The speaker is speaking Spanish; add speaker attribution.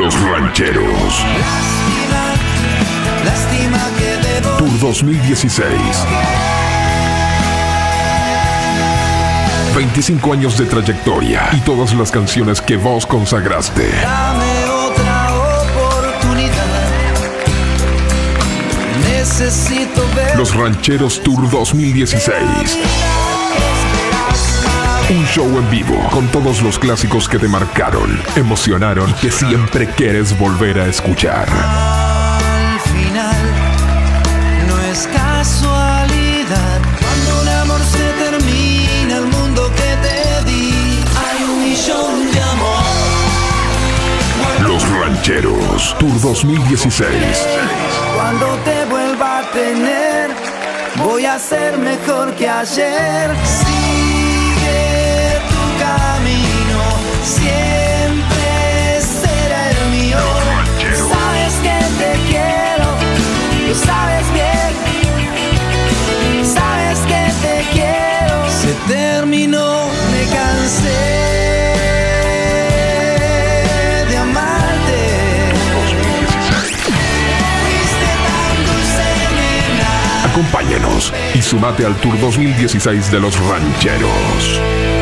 Speaker 1: Los Rancheros.
Speaker 2: Lástima que debo
Speaker 1: Tour 2016. 25 años de trayectoria y todas las canciones que vos consagraste.
Speaker 2: dame otra oportunidad. Necesito ver
Speaker 1: Los Rancheros Tour 2016. Un show en vivo con todos los clásicos que te marcaron, emocionaron y que siempre quieres volver a escuchar.
Speaker 2: al final. No es casualidad. Cuando un amor se termina, el mundo que te di, hay un millón de amor.
Speaker 1: Los Rancheros Tour 2016.
Speaker 2: Cuando te vuelva a tener, voy a ser mejor que ayer. Sigue tu camino, siempre será el mío. Sabes que te quiero, lo sabes bien. Sabes que te quiero. Se terminó, me cansé de amarte. Fuiste tan dulce, nena.
Speaker 1: Acompáñanos y sumate al Tour 2016 de Los Rancheros.